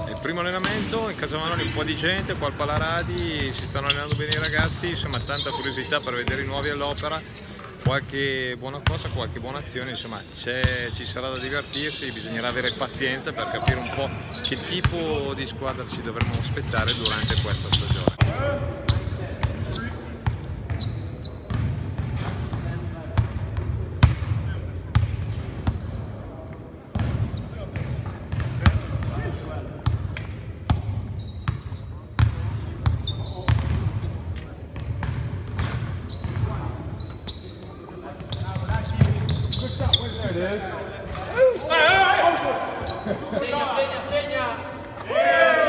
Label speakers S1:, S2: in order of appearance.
S1: il primo allenamento in Casamaroni, un po' di gente, qua al Palaradi si stanno allenando bene i ragazzi, insomma tanta curiosità per vedere i nuovi all'opera, qualche buona cosa, qualche buona azione, insomma ci sarà da divertirsi, bisognerà avere pazienza per capire un po' che tipo di squadra ci dovremmo aspettare durante questa stagione.
S2: Segna, segna, segna!